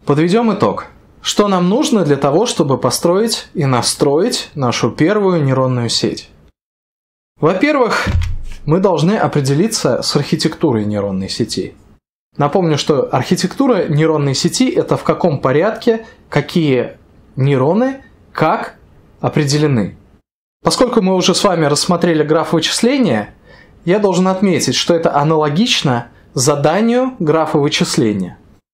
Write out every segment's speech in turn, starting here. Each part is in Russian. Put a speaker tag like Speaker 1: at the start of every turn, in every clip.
Speaker 1: Подведем итог. Что нам нужно для того, чтобы построить и настроить нашу первую нейронную сеть? Во-первых, мы должны определиться с архитектурой нейронной сети. Напомню, что архитектура нейронной сети – это в каком порядке, какие нейроны, как определены. Поскольку мы уже с вами рассмотрели граф вычисления, я должен отметить, что это аналогично заданию графа вычисления.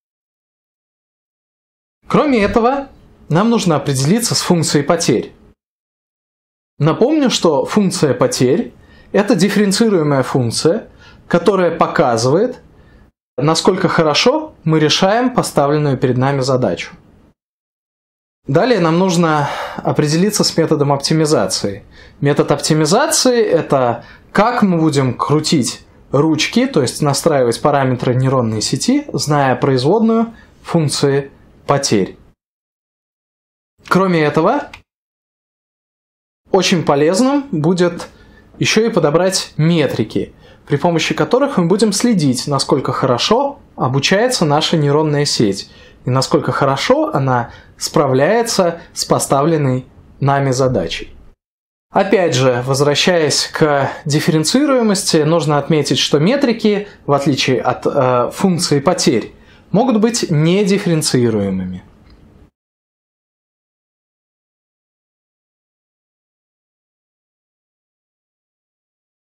Speaker 1: Кроме этого, нам нужно определиться с функцией потерь. Напомню, что функция потерь – это дифференцируемая функция, которая показывает, насколько хорошо мы решаем поставленную перед нами задачу. Далее нам нужно определиться с методом оптимизации. Метод оптимизации – это как мы будем крутить ручки, то есть настраивать параметры нейронной сети, зная производную функции потерь. Кроме этого, очень полезным будет еще и подобрать метрики, при помощи которых мы будем следить, насколько хорошо обучается наша нейронная сеть и насколько хорошо она справляется с поставленной нами задачей. Опять же, возвращаясь к дифференцируемости, нужно отметить, что метрики, в отличие от функции потерь, могут быть недифференцируемыми.